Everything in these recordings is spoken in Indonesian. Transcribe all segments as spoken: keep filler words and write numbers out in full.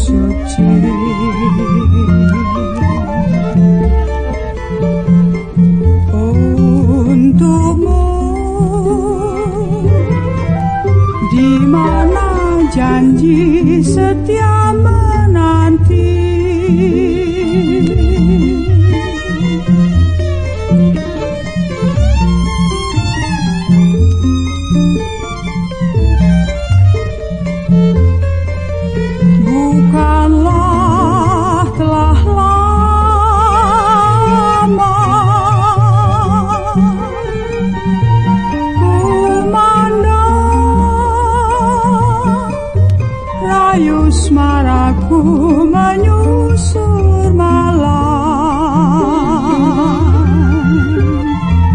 suci. Untukmu di mana janji setia menanti. Bukanlah telah lama ku mandang rayu asmaraku menyusur malam,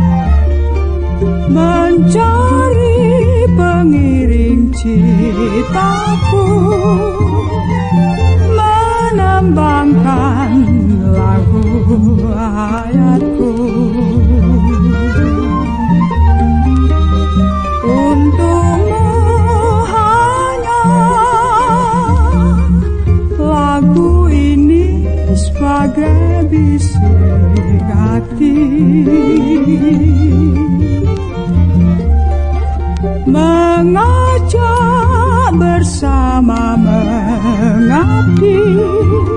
mencari pengiring citaku, menembangkan lagu hayatku. Untukmu hanya lagu ini sebagai bisik hati, mengajak bersama mengabdi